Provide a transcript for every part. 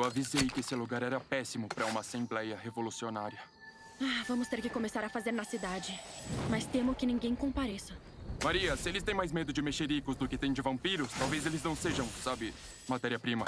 avisei que esse lugar era péssimo para uma assembleia revolucionária. Vamos ter que começar a fazer na cidade. Mas temo que ninguém compareça. Maria, se eles têm mais medo de mexericos do que tem de vampiros, talvez eles não sejam, sabe, matéria-prima.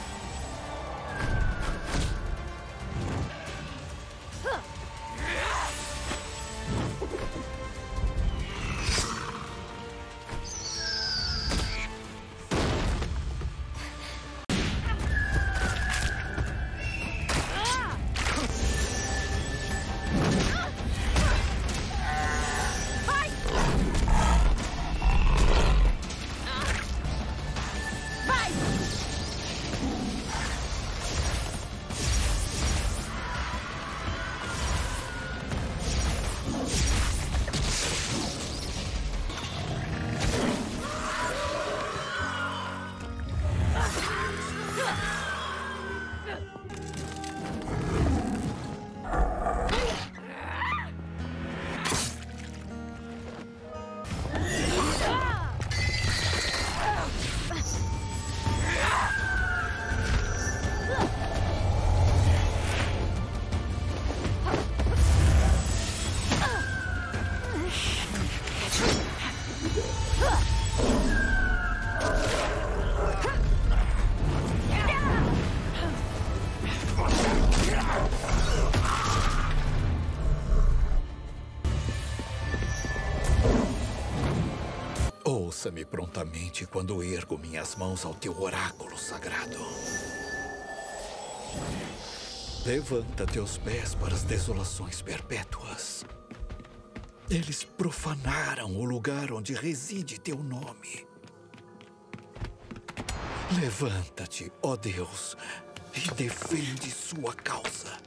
Ouça-me prontamente quando ergo minhas mãos ao teu oráculo sagrado. Levanta teus pés para as desolações perpétuas. Eles profanaram o lugar onde reside teu nome. Levanta-te, ó Deus, e defende sua causa.